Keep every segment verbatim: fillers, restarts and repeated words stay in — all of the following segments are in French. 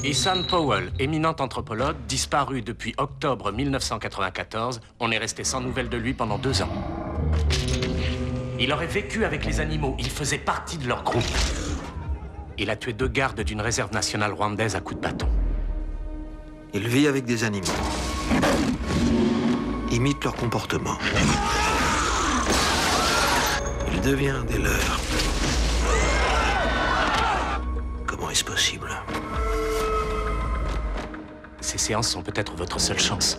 Isan Powell, éminent anthropologue, disparu depuis octobre mille neuf cent quatre-vingt-quatorze. On est resté sans nouvelles de lui pendant deux ans. Il aurait vécu avec les animaux. Il faisait partie de leur groupe. Il a tué deux gardes d'une réserve nationale rwandaise à coups de bâton. Il vit avec des animaux. Imite leur comportement. Il devient un des leurs. Comment est-ce possible? Ces séances sont peut-être votre seule chance.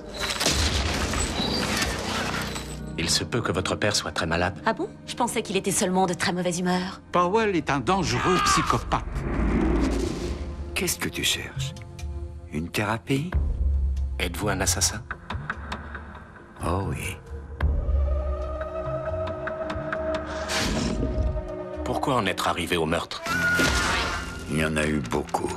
Il se peut que votre père soit très malade. Ah bon? Je pensais qu'il était seulement de très mauvaise humeur. Powell est un dangereux psychopathe. Qu'est-ce que tu cherches? Une thérapie? Êtes-vous un assassin? Oh oui. Pourquoi en être arrivé au meurtre? Il y en a eu beaucoup.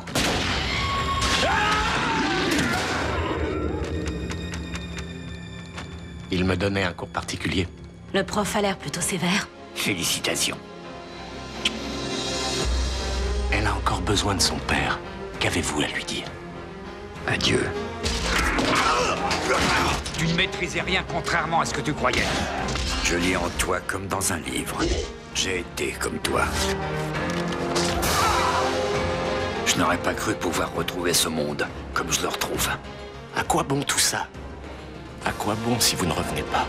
Il me donnait un cours particulier. Le prof a l'air plutôt sévère. Félicitations. Elle a encore besoin de son père. Qu'avez-vous à lui dire? Adieu. Tu ne maîtrisais rien contrairement à ce que tu croyais. Je lis en toi comme dans un livre. J'ai été comme toi. Je n'aurais pas cru pouvoir retrouver ce monde comme je le retrouve. À quoi bon tout ça? À quoi bon si vous ne revenez pas?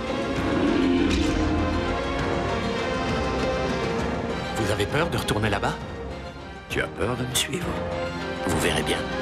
Vous avez peur de retourner là-bas? Tu as peur de me suivre? Vous verrez bien.